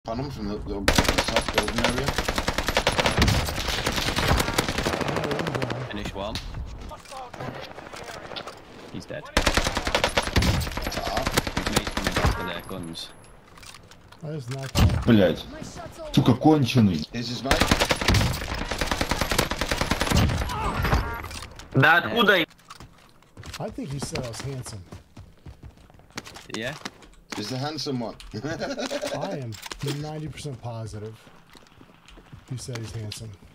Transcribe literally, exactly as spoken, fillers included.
On him from the, the south building area. Finish one. He's dead. Ah. His mate's coming back for their guns. Блять. Сука, конченый. Here's his mate. Да откуда? I think he said I was handsome. Yeah? Is the handsome one? I am ninety percent positive he said he's handsome.